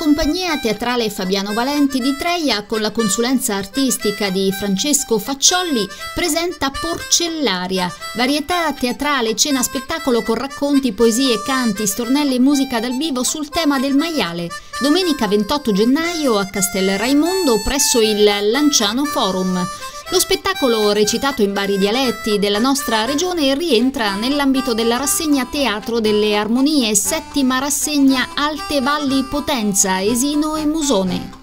compagnia teatrale Fabiano Valenti di Treia, con la consulenza artistica di Francesco Facciolli, presenta Porcellaria, varietà teatrale, cena spettacolo con racconti, poesie, canti, stornelli e musica dal vivo sul tema del maiale. Domenica 28 gennaio a Castel Raimondo presso il Lanciano Forum. Lo spettacolo, recitato in vari dialetti della nostra regione, rientra nell'ambito della rassegna Teatro delle Armonie, settima rassegna Alte Valli Potenza, Esino e Musone.